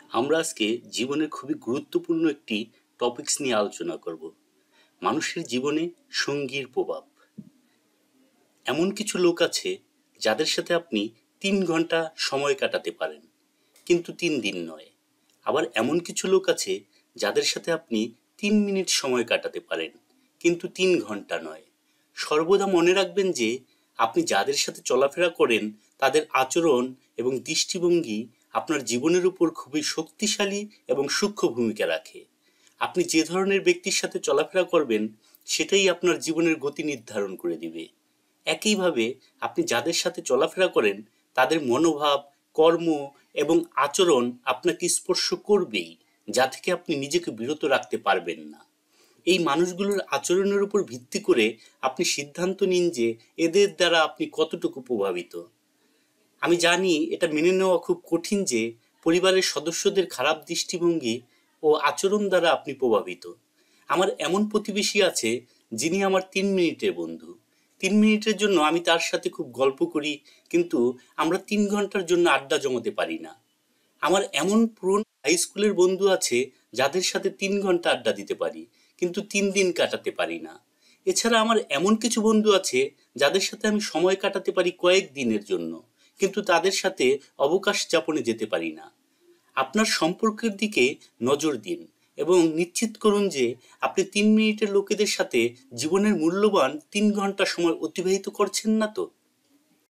আমরা আজকে জীবনের খুবই গুরুত্বপূর্ণ একটি টপিকস নিয়ে আলোচনা করব। মানুষের জীবনে সঙ্গীর প্রভাব। এমন কিছু লোক আছে যাদের সাথে আপনি 3 ঘন্টা সময় কাটাতে পারেন, কিন্তু 3 দিন নয়। আবার এমন কিছু লোক আছে যাদের সাথে আপনি 3 মিনিট সময় কাটাতে পারেন, কিন্তু 3 ঘন্টা নয়। সর্বদা মনে রাখবেন যে আপনি যাদের সাথে চলাফেরা করেন তাদের আচরণ এবং দৃষ্টিভঙ্গি আপনার জীবনের উপর খুবই শক্তিশালী এবং সূক্ষ্ম ভূমিকা রাখে। আপনি যে ধরনের ব্যক্তির সাথে চলাফেরা করবেন সেটাই আপনার জীবনের গতি নির্ধারণ করে দিবে। একইভাবে আপনি যাদের সাথে চলাফেরা করেন তাদের মনোভাব, কর্ম এবং আচরণ আপনাকে স্পর্শ করবেই, যা থেকে আপনি নিজেকে বিরত রাখতে পারবেন না। এই মানুষগুলোর আচরণের উপর ভিত্তি করে আপনি সিদ্ধান্ত নিন যে এদের দ্বারা আপনি কতটুকু প্রভাবিত। আমি জানি এটা মেনে নেওয়া খুব কঠিন যে পরিবারের সদস্যদের খারাপ দৃষ্টিভঙ্গি ও আচরণ দ্বারা আপনি প্রভাবিত। আমার এমন প্রতিবেশী আছে যিনি আমার 3 মিনিটের বন্ধু। 3 মিনিটের জন্য আমি তার সাথে খুব গল্প করি, কিন্তু আমরা 3 ঘন্টার জন্য আড্ডা জমাতে পারি না। আমার এমন পুরনো হাই স্কুলের বন্ধু আছে যাদের সাথে 3 ঘন্টা আড্ডা দিতে পারি, কিন্তু 3 দিন কাটাতে পারি না। এছাড়া আমার এমন কিছু বন্ধু আছে যাদের সাথে আমি সময় কাটাতে পারি কয়েক দিনের জন্য, কিন্তু তাদের সাথে অবকাশ যাপনে যেতে পারি না। আপনার সম্পর্কের দিকে নজর দিন এবং নিশ্চিত করুন যে আপনি 3 মিনিটের লোকেদের সাথে জীবনের মূল্যবান 3 ঘন্টা সময় অতিবাহিত করছেন না তো।